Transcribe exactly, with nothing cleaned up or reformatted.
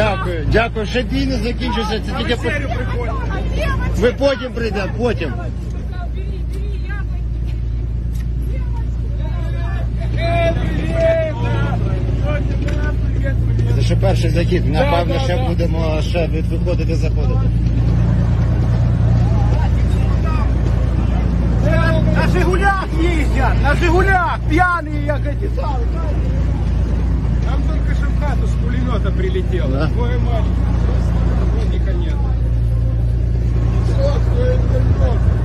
Дякую, дякую. Ще бій не закінчився, це тільки... Ви потім прийдете, потім. Це ще перший захід, напевно, ще будемо ще виходити, заходити. На Жигулях ездят, на Жигулях, пьяные, як эти. Там только что в хату с пулемета прилетело. Да? Твою мать, работника нет. Все, кто это